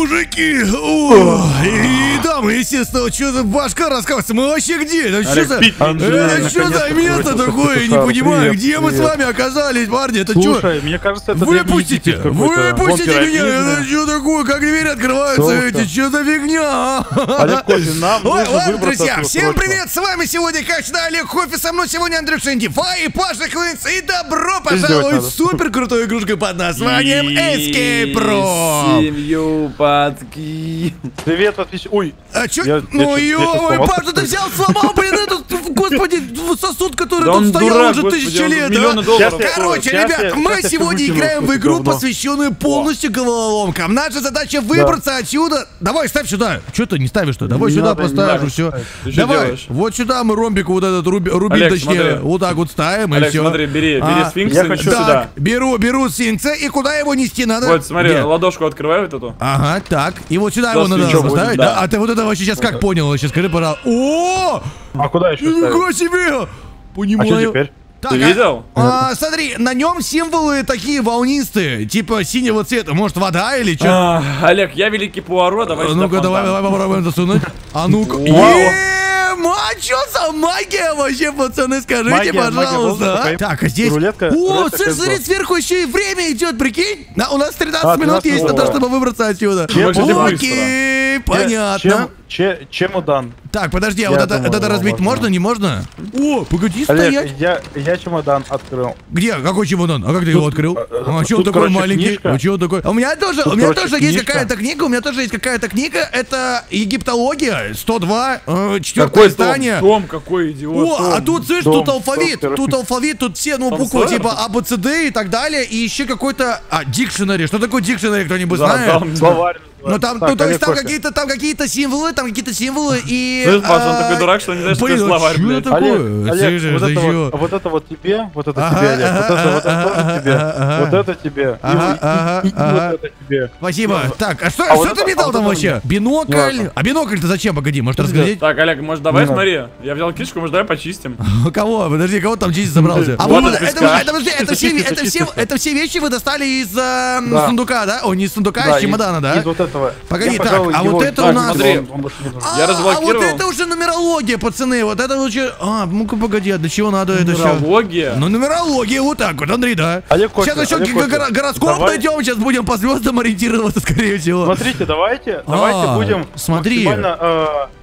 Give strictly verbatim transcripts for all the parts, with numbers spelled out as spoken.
мужики. О, и дамы, естественно, что за башка раскалывается? Мы вообще где? Это что за, это что за место такое? Не понимаю, где мы с вами оказались, парни? Это что? Слушай, мне кажется, это Выпустите! Выпустите меня! Это что такое? Как двери открываются эти? Что за фигня? Олег Кофе, нам Ой, нужно ладно, выбраться друзья, отсюда всем срочно. привет! С вами сегодня, как всегда, Олег Кофе, со мной сегодня Андрей Шендифай и Паша Квинс. И добро пожаловать в супер крутой игрушку под названием Escape Room. Семью подки. Привет, подписчик. Ой, А чё? Я- я Ну щас- я щас ё-моё, сломал. Паша, ты взял, сломал, блин, этот, господи, сосуд, который Да тут он стоял дурак, уже господи, тысячи он лет, миллионы а? долларов Щас я- Короче, Сейчас ребят, я- мы сейчас я сегодня выкину играем в это игру, говно. посвященную полностью головоломкам. Наша задача выбраться отсюда. Давай, ставь сюда. Чё ты не ставишь-то? Давай Не сюда надо, не поставишь, надо и все. ставить. Ты что Давай, делаешь? вот сюда мы ромбик вот этот руби- рубин, Олег, точнее, смотри. вот так вот ставим, и Олег, все. смотри, бери, бери А, сфинкса я и хочу неси Так, сюда. беру, беру сфинкса, и куда его нести надо? Вот, смотри, Где? ладошку открывай вот эту. Ага, так. И вот сюда его Просто надо ничего поставить, будет, да? да. А ты вот это вообще сейчас как понял? Сейчас скажи, пожалуйста. О! а куда еще ставить? Ничего себе! А Понимаю. что теперь? Так, Ты а- видел? А, смотри, на нем символы такие волнистые, типа синего цвета. Может, вода или что? А, Олег, я великий Пуаро, давай сюда Ну-ка, давай, фонтан. давай попробуем засунуть. А ну-ка. Вау. Ем, а что за магия вообще, пацаны, скажите, Магия, магия пожалуйста. воздуха, а? Так, а здесь... рулетка, О, рулетка слушай, как смотри, бы. сверху еще и время идет, прикинь. Да, у нас тринадцать А, минут есть на то, тринадцать, чтобы выбраться отсюда. Чем- чем Окей, понятно. Чем, че, чемодан? Так, подожди, а Я вот это, думаю, вот это его разбить можно, можно. не можно? О, погоди, Олег, стоять. я, я чемодан открыл. Где? Какой чемодан? А как ты его открыл? А что он тут, такой короче, маленький? книжка. А что он такой? А у меня тоже, Тут, у меня короче, тоже есть книжка. какая-то книга, у меня тоже есть какая-то книга. Это египтология сто два, э, четвертое Какой том? издание. Том, какой идиот. О, Том. а тут, слышишь, Том, тут алфавит, Том, тут алфавит, тут все, ну, Том буквы Сойер? типа А, Б, С, Д и так далее, и еще какой-то, а, дикшенери. Что такое дикшенери, кто-нибудь Да, знает? там, Словарь. Ну там, Так, ну то есть Олег там Кофе. какие-то, там какие-то символы, там какие-то символы и... Слышь, Паша, он а, такой дурак, что не знает, что блин, это а словарь, чё блядь. это такое? Олег, Олег, Слышишь, вот, ты это чё? вот, вот это вот тебе, вот это Ага, тебе, Олег, ага, вот это, вот это ага, тоже тебе, ага, ага. вот это тебе, и- Ага, и, ага, и- и ага. вот это тебе. Спасибо. Так, а что, А что вот ты это- мне а дал вот там это вообще? мне. Бинокль? Ладно. А бинокль-то зачем? Погоди, может Подожди. разглядеть? Так, Олег, может, давай Не надо. смотри. Я взял кишку, может, давай почистим. Кого? Подожди, кого там чистить собрался? А Вот вот это это, песка. это, подожди, это все, Чистится, это все, чистится. это все вещи вы достали из э, Да. сундука, да? О, не из сундука, а Да, из чемодана, да? Из вот этого. Погоди, Я, так, пожалуй, а его вот это так, у нас- смотри, Смотри. он- он больше не нужен. Я А, разблокировал. А вот это уже нумерология, пацаны. Вот это лучше. А, ну-ка, погоди, а для чего надо это все? Нумерология? Ну, нумерология, вот так вот, Андрей, да. Олег Кофе, Сейчас еще Олег г- Кофе. горо- гороскоп Давай. найдем, сейчас будем по звездам ориентироваться, скорее всего. Смотрите, давайте, А, давайте будем смотри. максимально, э,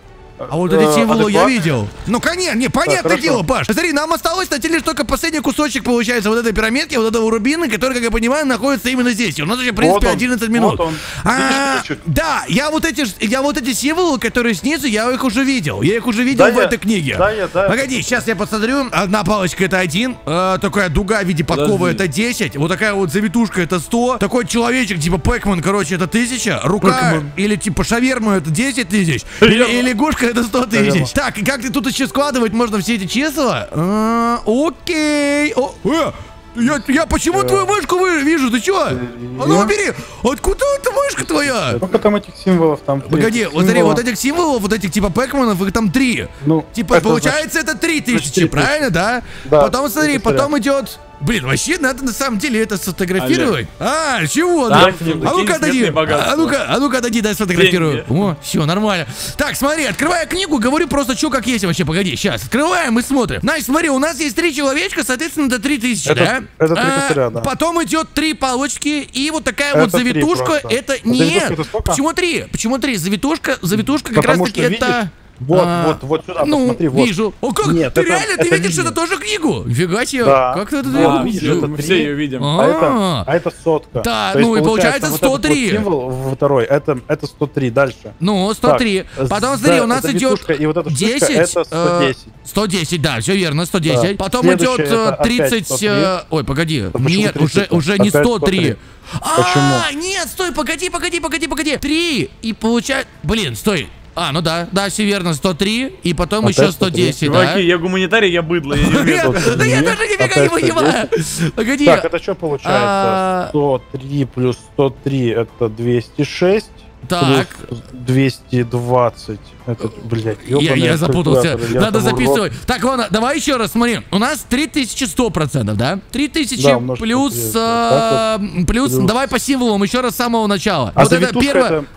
А вот э, эти символы я адекватны. видел. Ну, конечно, не, понятное хорошо. дело, Паш. Смотри, нам осталось найти лишь только последний кусочек, получается, вот этой пирамидки, вот этого рубина, который, как я понимаю, находится именно здесь. И у нас еще, в принципе, Вот он, одиннадцать минут. вот он. А, Видишь, ключик? да, я вот эти, ж- я вот эти символы, которые снизу, я их уже видел. Я их уже видел Да, в я- этой книге. да, я- да. Погоди, сейчас я посмотрю. Одна палочка это один, э, такая дуга в виде подковы Подожди. это десять, вот такая вот завитушка это сто, такой человечек типа Пэкман, короче, это тысяча, рука Пэкман. или типа шаверма это десять тысяч, или, Шаверма. и лягушка это сто Шаверма. тысяч. Так, и как ты тут еще складывать можно все эти числа? А, окей. О, э, я, я почему твою мышку вы- вижу? Ты чё? А ну убери! Откуда эта мышка твоя? Сколько там этих символов там? Погоди, Этих вот смотри, символов. вот этих символов, вот этих типа Пэкманов, их там три. Ну, Типа, это получается, это три значит, тысячи, три правильно, да? Да, Потом, смотри, это потом идет... Блин, вообще надо на самом деле это сфотографировать. А, чего? Да, ну? такие А ну-ка, отойди. несметные богатства. А ну-ка, а ну-ка, отойди, дай сфотографирую. Деньги. О, все, нормально. Так, смотри, открываю книгу, говорю просто, что как есть вообще. Погоди, сейчас. Открываем и смотрим. Значит, смотри, у нас есть три человечка, соответственно, это три тысячи, Это- да? это три А, косаря, да. Потом идет три палочки и вот такая вот Это три завитушка. просто. Это А завитушка нет. это сколько? Почему три? Почему три? Завитушка, завитушка как Потому раз таки что, это... видишь, Вот, а, вот, вот сюда, ну, посмотри, вот. вижу. О, как? Нет, ты это- реально, ты это видишь, линия. это тоже книгу? Нифига себе. Да. Как ты это Да, делаешь? Мы видишь, все- это мы три. все ее видим. А. А это, а это сотка. Да, То есть, ну и получается вот этот вот сто три. символ во второй, это, это сто три, дальше. Ну, сто три. Так, Потом, с- смотри, да, у нас идет завитушка и вот эта штучка, десять. это сто э, десять. сто десять, да, все верно, сто десять. Да. Потом идет Следующее э, это опять тридцать... сто три. э, Ой, погоди. почему Нет, уже, тридцать? уже не Опять сто три. сто три. А, Почему? нет, стой, погоди, погоди, погоди, погоди. три. И получается... Блин, стой. А, ну да, да, все верно, сто три. И потом Опять еще сто сто три. десять, да? Чуваки, я гуманитарий, я быдло, я не умею. Нет, да я даже нифига не Опять сто понимаю. Погоди. Так, это что А, получается? сто три плюс сто три это двести шесть. Так. Плюс двести двадцать. Это, блядь, Я, ёбаный я запутался. калькулятор, я Надо там урод. записывать. Так, ладно, давай еще раз смотри. У нас три тысячи сто процентов, да? три тысячи Да, умножить на плюс, три, а, плюс, плюс. давай по символам еще раз с самого начала. А вот это завитушка первое. это,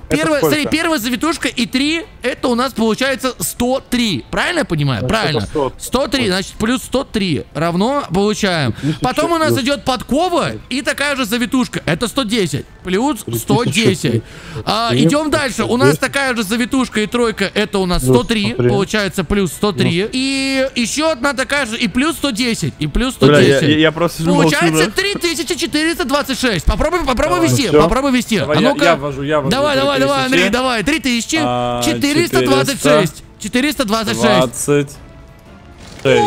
первая, сколько? смотри, первая завитушка и три, это у нас получается сто три. Правильно я понимаю? Значит, Правильно. это сто. сто три, значит, плюс сто три равно получаем. Потом у нас идет подкова и такая же завитушка. Это сто десять. Плюс сто десять. А, идем дальше. У нас такая же завитушка и тройка. Это у нас сто три. Получается плюс сто три. И еще одна такая же. И плюс сто десять. И плюс сто Бля, десять. я, я, я просто сижу, молчу, Получается да? три тысячи четыреста двадцать шесть. Попробуй, попробуй ввести. всё. Попробуй ввести. Давай, А я, ну-ка. я ввожу, я ввожу. Давай, давай, давай, Андрей, давай. три тысячи четыреста двадцать шесть. четыреста двадцать шесть. двадцать шесть.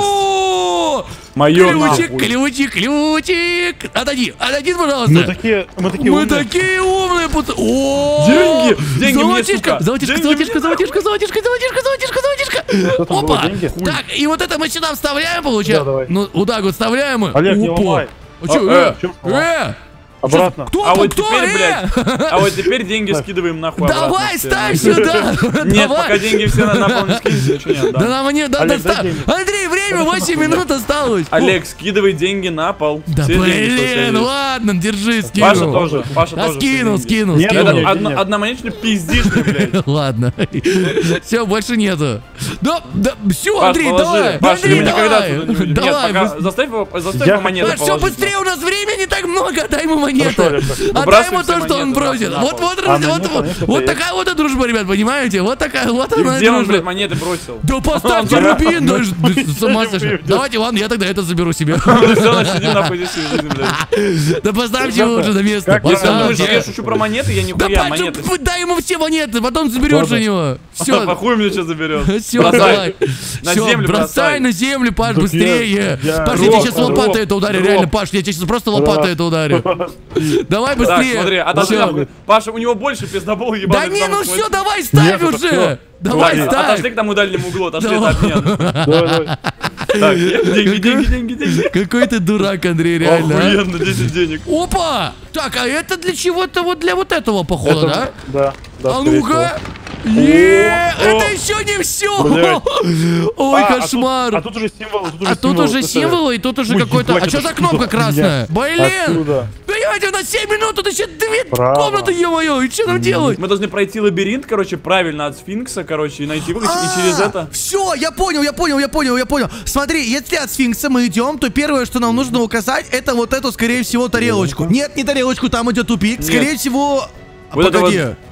О, Моё ключик, нахуй. ключик, ключик. Отойди, отойди, пожалуйста. Мы такие, мы такие Мы умные. такие умные, пуд- О, Деньги, деньги мне, золотишко, сука. золотишко, Деньги золотишко, мне, золотишко, золотишко, золотишко, золотишко, золотишко. Что там было, Опа, деньги? так, и вот это мы сюда вставляем, Да, получается. давай. Ну, вот так вот вставляем. и- Олег, не Опа. ломай. А чё, А, э, чё э, Обратно. кто, А там, вот кто, теперь, э? блядь, а вот теперь деньги скидываем нахуй Давай, обратно все. ставь сюда. Нет, Давай. пока деньги все на, на пол не скинете, ничего не Да отдам. нам не, да, да, Олег, дай ста- деньги. Андрей, время восемь минут осталось. Олег, скидывай деньги на пол. Да Все деньги, что у тебя блин, есть. ладно, держи, скину. Паша тоже, Паша А тоже. скинул, все деньги. скинул, Нет, скинул. Это Олег, одно, нет. одномонетный пиздишь ты, блядь. Ладно. Все, больше нету. Да, да, все, Паш, Андрей, положи. давай. Паш, Андрей, мы никогда давай. отсюда не уйдем. Давай. Нет, пока заставь его, заставь Я его монеты Паш, все положить. быстрее, у нас времени не так много, дай ему монеты. Хорошо, Олег. Отдай Выбрасывай ему все то, что он монеты просит. на Вот, пол. вот, А вот, монеты, вот, монеты вот есть. такая вот и дружба, ребят, понимаете? Вот такая, вот И она где он, блядь, дружба. монеты бросил? Да поставьте Он- рубин, да ж- да с ума не сошел. выйдет. Давайте, ладно, я тогда это заберу себе. Все, значит, иди нахуй здесь всю жизнь, блядь. Да поставьте его уже на место. Как Я Поставьте. думаю, что я Поставьте. шучу про монеты, я Да нихуя Паша, монеты. дай ему все монеты, потом заберешь Ладно. у него. Все. Похуй мне сейчас заберет. Все, Бросай. давай. На Всё, землю бросай бросай. на землю, Паш, Да быстрее. я- я- Паш, я тебе Рок, сейчас лопатой рок, это ударю, рок. реально, Паш, я тебе сейчас просто лопатой это ударю. Давай Так, быстрее. смотри, отошли Всё. нахуй. Паша, у него больше пиздобол ебаный. Да не, потому ну что- все, давай ставь Нет, это уже. всё. Давай Так, ставь. отошли к тому дальнему углу, отошли, это Давай. обмен. Давай, давай. Так, деньги, деньги, деньги, деньги. Какой ты дурак, Андрей, реально. а. Охуенно, десять денег. Опа! Так, а это для чего-то вот для вот этого похода, да? Это- Да, да. А скорее ну-ка! всего. Е, О, это о. еще не все! Блядь. Ой, А, а тут- кошмар! А тут уже символ, тут уже А тут символ, уже это- символы, и тут уже Ой, какой-то... ебать, А что это за что кнопка за красная? Блин! Отсюда. Понимаете, у нас семь минут, тут еще две Право. комнаты, ё-моё, и что нам делать? Мы должны пройти лабиринт, короче, правильно от сфинкса, короче, и найти выход, и через это... Все, я понял, я понял, я понял, я понял. Смотри, если от сфинкса мы идем, то первое, что нам нужно указать, это вот эту, скорее всего, тарелочку. Нет, не тарелочку, там идет тупик. Скорее всего... Вот это Погоди. вот-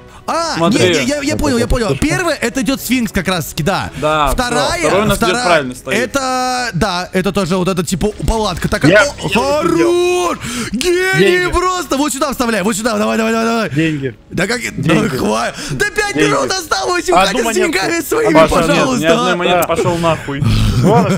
А, Смотри. нет, я, я понял, я понял. Первое, это идет сфинкс как раз таки, да. Да, Вторая, всё, второй у нас идет вторая, правильно стоит. это, да, это тоже вот это типа палатка такая. Я- О, я это хорош! Гений Деньги. просто! Вот сюда вставляй, вот сюда, давай, давай, давай, давай. Деньги. Да как, да Деньги. хватит. Да пять Деньги. минут осталось, Одну уходи с монетку. деньгами своими, Паша, нет, ни пожалуйста. одной монеты, Да. пошел нахуй. Ладно,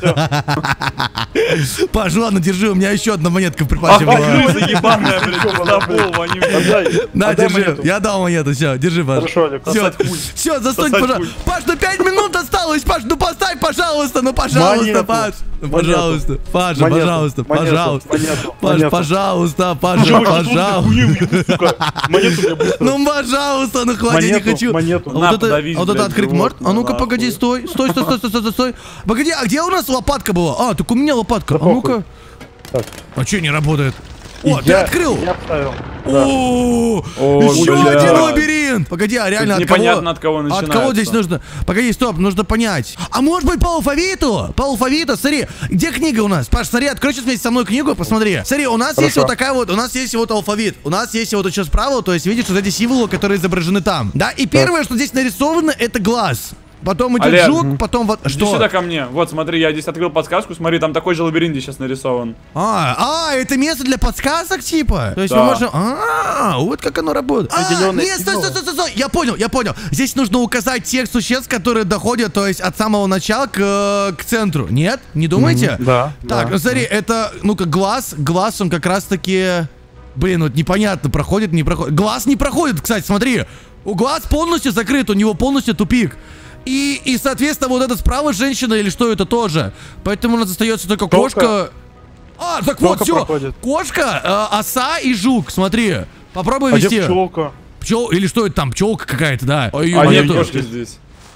все. Паш, ладно, держи, у меня еще одна монетка в припасе Ах, была. крыса ебаная, блядь, пиздобол, они... Отдай. На, Отдай держи, монету. я дал монету, все, держи, Паш. Хорошо, Олег. Все, Сосать хуй. все, засунь, Сосать пожалуйста. хуй. Паш, ну пять минут осталось, Паш, ну поставь, пожалуйста, ну пожалуйста, Монету. Паш. Ну, Монету. пожалуйста, Паша, Монету. пожалуйста, Монету. пожалуйста. Монету. Паш, Монету. пожалуйста, Паша, Чего вы тут пожалуйста. хуйню мне, сука? Монету мне быстро. Ну, пожалуйста, ну хватит, я не Монету, хочу. монету. А На, вот это, подавись, а вот это блядь, открыть живот, может? А ну-ка, нахуй. погоди, стой, стой, стой, стой, стой, стой, стой. Погоди, а где у нас лопатка была? А, так у меня лопатка. А похуй. ну-ка. Так. А что не работает? О, ты Я- открыл? Я вставил. О, О, еще блядь. один лабиринт. Погоди, а реально Тут от кого? непонятно, от кого От начинается. кого здесь нужно? Погоди, стоп, нужно понять. А может быть по алфавиту? По алфавиту, смотри, где книга у нас? Паш, смотри, открой сейчас вместе со мной книгу, посмотри. Смотри, у нас есть Хорошо. вот такая вот, у нас есть вот алфавит. У нас есть вот сейчас справа, то есть видишь вот эти символы, которые изображены там. Да, и первое, что здесь нарисовано, это глаз. Потом идет Олег, жук, потом вот Иди что? сюда ко мне. Вот, смотри, я здесь открыл подсказку. Смотри, там такой же лабиринт сейчас нарисован. А, а, это место для подсказок, типа? То есть Да. мы можем... А, вот как оно работает. А, Определенные нет, стой, стой, символы. стой, стой, я понял, я понял. Здесь нужно указать тех существ, которые доходят, то есть от самого начала к, э, к центру. Нет? Не думаете? Да. Так, да. ну смотри, это, ну-ка, глаз, глаз, он как раз-таки... Блин, вот непонятно, проходит, не проходит. Глаз не проходит, кстати, смотри. У глаз полностью закрыт, у него полностью тупик. И, и, соответственно, вот эта справа женщина или что это тоже. Поэтому у нас остается только Только- кошка. А, так вот, Только все. проходит. Кошка, э, оса и жук, смотри. Попробуй А где вести. пчелка? Пчел, или что это там, пчелка какая-то, да. А её А нет нету. кошки здесь.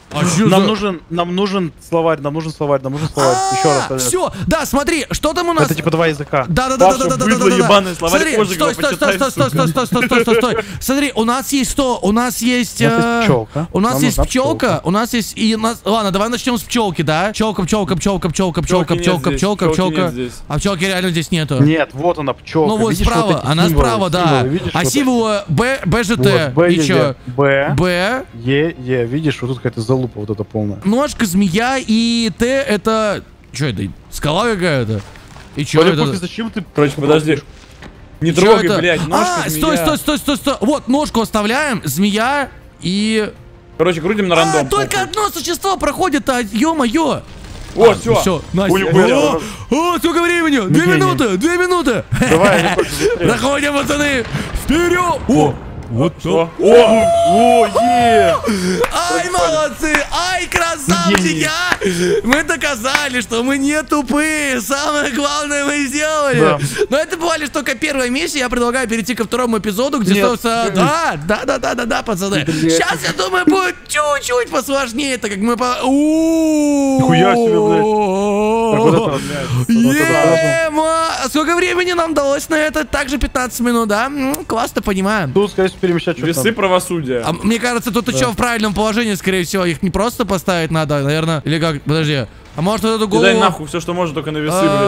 А чё Нам за- нужен, нам нужен словарь, нам нужен словарь, нам нужен словарь. Еще раз. Олег. Все, да, смотри, что там у нас? Это типа два языка. Да, да, да, да, Ваше да, да, да, быдло да, да. ебаное, словарь Смотри, Ожегова, стой, стой, стой, почитай, стой, стой, стой, стой, стой, стой, стой. Смотри, у нас есть что? У нас есть. У нас есть э, пчелка. У нас Нам есть нужна пчелка. пчелка. У нас есть и нас. Ладно, давай начнем с пчелки, да? Пчелка, пчелка, пчелка, пчелка, пчелка, нет пчелка, здесь, пчелка, пчелки пчелка. нет здесь. А пчелки реально здесь нету. Нет, вот она пчелка. Ну вот Видишь, справа, эти она символы, справа, да. символы, видишь, А вот символы Б, БЖТ. Вот, Б, И Е, чё? Б, Б, Е, Е. Видишь, вот тут какая-то залупа вот эта полная. ножка, змея и Т это. Чё это? Скала какая-то? И чё Олег, это? Кофе, зачем ты... Короче, подожди. Не Чё трогай, это? блядь, ножка, А, змея. стой, стой, стой, стой, стой. Вот, ножку оставляем, змея и... Короче, крутим на А, рандом. только одно существо проходит, а, ё-моё. О, все. Все, Настя. Ой, О, ой, о, сколько времени? Две гений. минуты, две минуты. Давай, Олег, Кофе, быстрее. Проходим, пацаны. Вперед. О, вот Что? О, о, е! Ай, молодцы! Ай, красавчики! а! Мы доказали, что мы не тупые! Самое главное мы сделали! Да. Но это была лишь только первая миссия. Я предлагаю перейти ко второму эпизоду, где, Нет. собственно... Да, да, да, да, да, да, пацаны! Блядь. Сейчас, я думаю, будет чуть-чуть посложнее, так как мы по... У-у-у. Нихуя себе, блядь. Так вот это вот, блядь. Вот это вот. Ема! Сколько времени нам далось на это? Также пятнадцать минут, да? М, Классно, понимаем. Тут, скорее всего, перемещать что-то. Весы правосудия. А мне кажется, тут еще в правильном положении, скорее всего, их не просто поставить надо, наверное. Или как? Подожди. А может вот эту Ты дай голову... нахуй все, что можно, только на весы, блядь.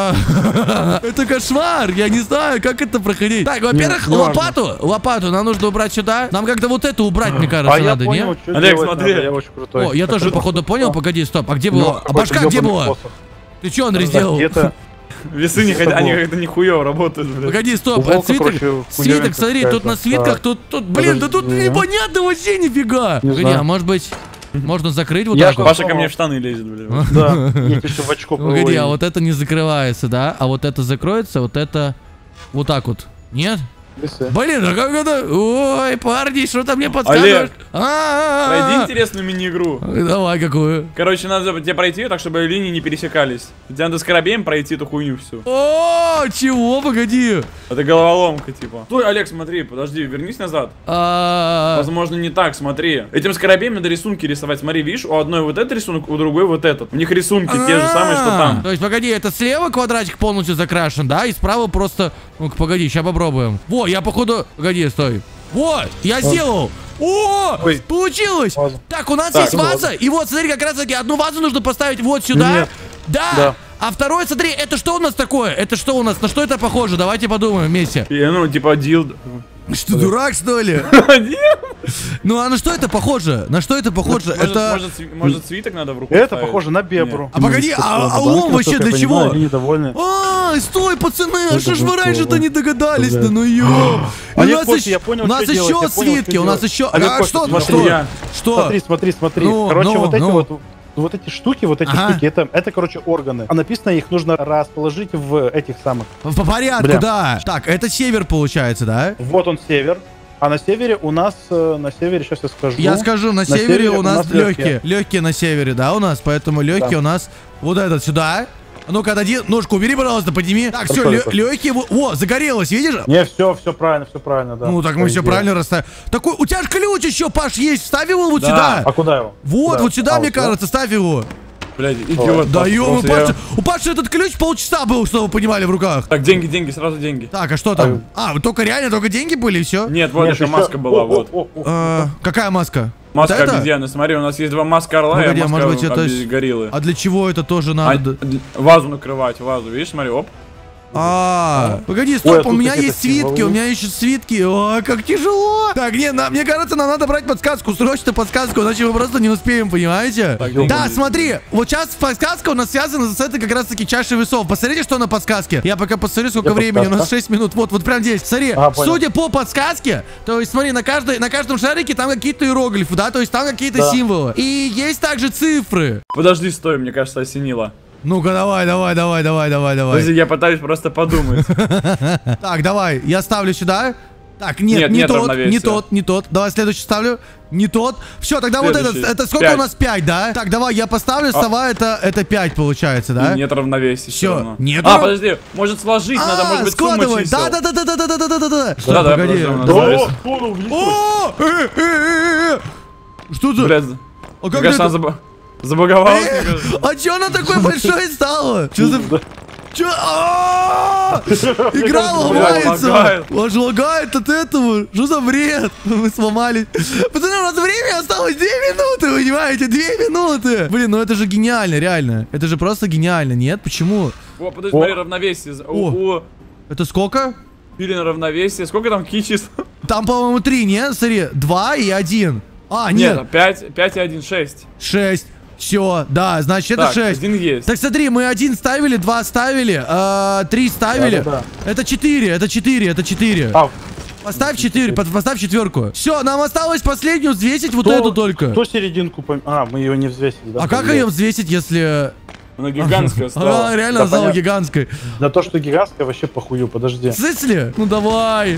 А, это кошмар, я не знаю, как это проходить. Так, во-первых, не важно. лопату, лопату нам нужно убрать сюда. Нам как-то вот эту убрать, мне кажется, А я надо, понял, не? что Олег, делать смотри. надо, я очень крутой. О, я Так, тоже, это- походу, понял. Погоди, стоп, а где Ну, было? А башка где ёбаный была? посох. Ты что, Андрей, Так, сделал? где-то... Весы не хотят, они как-то нихуево работают, блядь. Погоди, стоп, Волка, а свиток, короче, свиток, хуяринка смотри, тут на какая-то. свитках, Так. тут, тут, блин, да тут Подожди. непонятно вообще нифига. Не Погоди, знаю. а может быть, можно закрыть вот Я так что- вот? Паша ко мне в штаны лезет, блядь. Да, я еще в очко Погоди, а проводил. вот это не закрывается, да? А вот это закроется, вот это вот так вот. Нет? Весы. Блин, а как это? Ой, парни, что-то мне подсказываешь. Олег, Пройди А-а-а. интересную мини-игру. Давай, какую? Короче, надо тебе пройти так, чтобы линии не пересекались. Тебе надо скоробеем пройти эту хуйню всю. О, чего? Погоди. Это головоломка, типа. Стой, Олег, смотри, подожди, вернись назад. А, Возможно, не так, смотри. Этим скоробеем надо рисунки рисовать. Смотри, видишь, у одной вот этот рисунок, у другой вот этот. У них рисунки те же самые, что а. там. То есть, погоди, это слева квадратик полностью закрашен, да? И справа просто... Ну-ка, погоди, сейчас попробуем. Во, я походу... Погоди, стой. Вот, я сделал. О, Ой. получилось. Ваза. Так, у нас Так, есть ну ваза. И вот, смотри, как раз таки одну вазу нужно поставить вот сюда. Нет. Да. Да. А второй, смотри, это что у нас такое? Это что у нас? На что это похоже? Давайте подумаем вместе. И, ну, типа, дилд. Что, дурак, что ли? Ну, а на что это похоже? На что это похоже? Может, Это... может, сви- может, свиток надо в руку Это ставить? похоже на бебру. А погоди, а- а лом вообще для чего? Они недовольны. А, стой, пацаны, а Это что ж вы вот раньше-то слово. не догадались-то, Да. ну ё. У Олег, нас Кофе, еще, я понял, у нас что делать, еще я понял, свитки, что у нас делать. еще... Олег, А Кофе, что, смотри, что? я. Что? Смотри, смотри, смотри. Ну, Короче, ну, вот эти ну. вот... Вот эти штуки, вот эти Ага. штуки, это, это, короче, органы. А написано, их нужно расположить в этих самых. По порядку, Бля. да. Так, это север получается, да? Вот он север. А на севере у нас, э, на севере, сейчас я скажу. Я скажу, на, севере, севере у у нас, нас легкие. легкие. Легкие на севере, да, у нас. Поэтому легкие Да. у нас вот этот сюда. А ну-ка, отойди, ножку убери, пожалуйста, подними. Так, все, Хорошо, хорошо. легкие. во- О, загорелось, видишь? Не, все, все правильно, все правильно, да. Ну, так мы все Идея. правильно расставим. Такой, у тебя же ключ еще, Паш, есть. Ставь его вот Да. сюда. А куда его? Вот, Куда? вот сюда, А, мне вот сюда? кажется, ставь его. Блядь, идиот. Да Паша, ё, у просто я- Паши, у Паши этот ключ полчаса был, чтобы вы понимали, в руках. Так, деньги, деньги, сразу деньги. Так, а что там? А, только реально только деньги были и все? Нет, вот Нет, еще еще- маска была, О, вот. о, о, о. Какая маска? Маска Вот это? обезьяны, смотри, у нас есть два маска орла Погоди, и а маска может быть, это обез- с- гориллы. А для чего это тоже А, надо? д- вазу накрывать, вазу, видишь, смотри, оп. А, погоди, Ой, стоп, а у тут меня какие-то есть свитки, у символы. меня еще свитки. О, как тяжело. Так, не, на- мне кажется, нам надо брать подсказку, срочно подсказку, иначе мы просто не успеем, понимаете? Так, Да, деньги. смотри, вот сейчас подсказка у нас связана с этой как раз таки чашей весов. Посмотрите, что на подсказке. Я пока посмотрю, сколько Где времени, у нас подсказка? шесть минут. Вот, вот прям здесь. Смотри, А, понял. судя по подсказке, то есть смотри, на, каждой, на каждом шарике там какие-то иероглифы, да, то есть там какие-то Да. символы. И есть также цифры. Подожди, стой, мне кажется, осенило. Ну-ка, давай, давай, давай, давай, давай, давай. Подожди, я пытаюсь просто подумать. Так, давай, я ставлю сюда. Так, нет, Нет, не нет тот, равновесия. не тот, не тот. Давай следующий ставлю. Не тот. Все, тогда вот этот. Следующий. Это сколько Пять. у нас? пять, да? Так, давай, я поставлю, сова, это, это пять получается, да? И нет равновесия. Всё, всё равно. нет А, рав- подожди, может сложить, надо, может быть, сумма складывай. чисел. Да, да, да, да, да, да, да, да, да, да. Что, Да, да, погоди. подожди, у нас Да. завис. О, ну, увеличилось. О, э, э, э, э. Что за? Блядь, А Мне кажется, она заб- забаговалась. мне кажется. А чё она такой большой стала? Чё за... Чё? А-а-а! Игра ломается! лагает. Аж лагает от этого! Что за бред? Мы сломались. Пацаны, у нас время осталось две минуты, вы понимаете? Две минуты! Блин, ну это же гениально, реально. Это же просто гениально, нет? Почему? О, подожди, смотри, равновесие. У, у Это сколько? Пили на равновесие. Сколько там какие числа? Там, по-моему, три, нет? Смотри, два и один. А, нет. Нет, пять, пять и один, шесть. Шесть. Все, да, значит, это Так, шесть. один есть. Так смотри, мы один ставили, два ставили, э, три ставили. Да, да, Это четыре, это четыре, это четыре. А, Поставь четыре, под- поставь четверку. Все, нам осталось последнюю взвесить, вот кто- эту только. Кто серединку пом... А, мы ее не взвесили, да? А как ее взвесить, если... Она гигантская Она стала. реально Да, стала понятно. гигантской. За то, что гигантская, вообще похую, подожди. В смысле? Ну давай.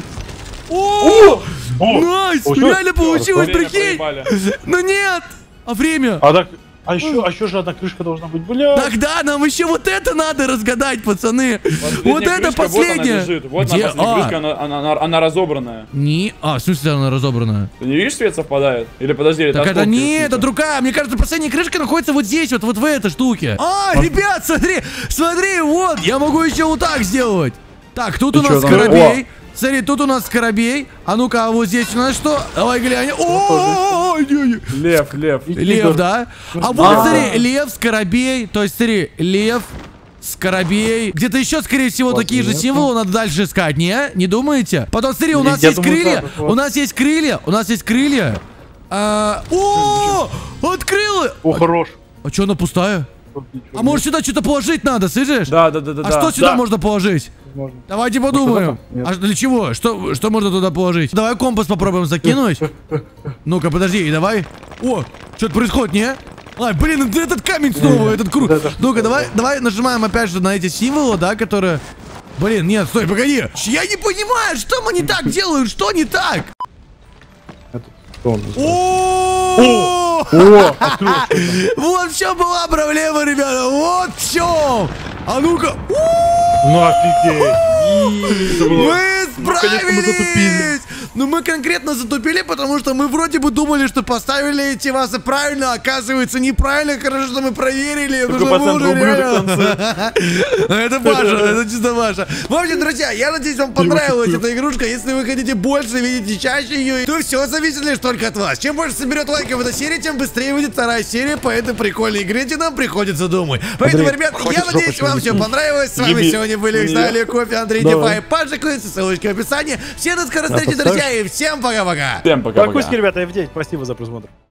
О! О! Найс! О, что? Реально получилось, Время прикинь! проебали. Ну нет! А время? А так... А еще, а еще же одна крышка должна быть, бля. Тогда нам еще вот это надо разгадать, пацаны. Последняя Вот это крышка, последняя. Вот она лежит. Вот Где? она последняя А. крышка, она, она, она, она разобранная. Не, а, в смысле она разобранная? Ты не видишь, свет совпадает? Или подожди, Так это осколки не, какие-то? это другая. Мне кажется, последняя крышка находится вот здесь, вот, вот в этой штуке. А, ребят, смотри, смотри, вот, я могу еще вот так сделать. Так, тут Ты у нас чё там? скоробей. Смотри, тут у нас скоробей. А ну-ка, а вот здесь у нас что? Давай глянем. О, Лев, лев. лев, да? А вот, смотри, лев, скоробей. То есть, смотри, лев, скоробей. Где-то еще, скорее всего, такие же символы надо дальше искать, не? Не думаете? Потом, смотри, у нас Я есть думаю, крылья. да, вот. У нас есть крылья. У нас есть крылья. А, О, открыла! О, хорош. А что, она пустая? А может сюда что-то положить надо, слышишь? Да, да, да, да. А да. что сюда Да. можно положить? Можно. Давайте подумаем. Нет. А для чего? Что, что можно туда положить? Давай компас попробуем закинуть. Ну-ка, подожди, и давай. О, что-то происходит, не? Ай, блин, это этот камень снова, этот круг. Да, да, Ну-ка, что давай, давай нажимаем опять же на эти символы, да, которые... Блин, нет, стой, погоди. Я не понимаю, что мы не так делаем, что не так? Это что он? О! О, открыл. Вот в чем была проблема, ребята, вот в чем. А ну-ка. Ну офигеть. Мы наконец-то мы затупили. справились! Ну мы конкретно затупили, потому что мы вроде бы думали, что поставили эти вазы правильно, а оказывается неправильно. Хорошо, что мы проверили. Только потому что мы пацан уже ублюдок в реально- Это Паша, это чисто Паша. В общем, друзья, я надеюсь, вам понравилась эта игрушка. Если вы хотите больше, видите чаще ее, то все зависит лишь только от вас. Чем больше соберет лайков эта серия, тем быстрее выйдет вторая серия по этой прикольной игре, где нам приходится думать. Поэтому, Андрей, ребят, хватит я жопу надеюсь, вам все щелкнуть. понравилось. С вами Еби. сегодня были Не. Виталий Кофе, Андрей Давай. Дефай, Паша Куинси, ссылочка в описании. Всем до скорой встречи, поставь. друзья, и всем пока-пока. Всем пока-пока. Какой ребята, эф девять, спасибо за просмотр.